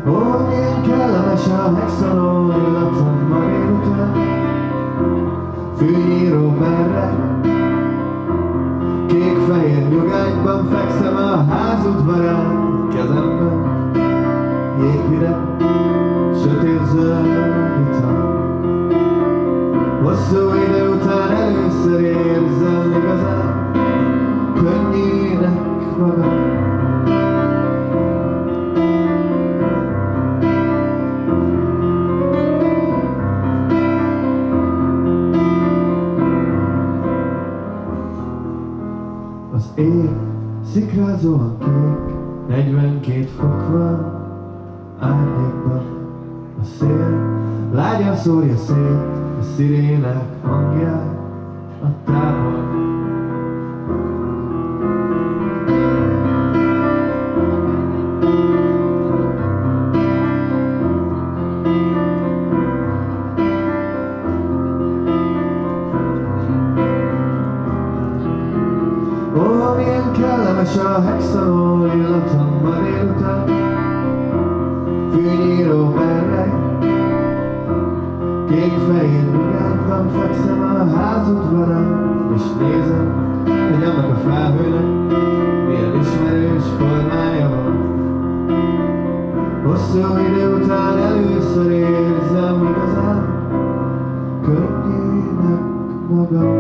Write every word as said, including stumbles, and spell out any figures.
Ó, milyen kellemes a hexanol illata ma délután. Fűnyíró merre, kék-fehér nyugányban fekszem a ház udvarán, kezemben jéghideg, sötét-zöld ital. Hosszú idő után először érzem igazán könnyének magam. Az ég szikrázóan kék, negyvenkét fok van árnyékban. A szél lágyan szórja szét a szirének hangját a távol. Ó, milyen kellemes a hexanol illata ma délután. Fűnyíró merre, kék-fehér nyugányban fekszem a ház udvarán, és nézem, hogy annak a felhőnek milyen ismerős formája van. Hosszú idő után először érzem igazán könnyének magam.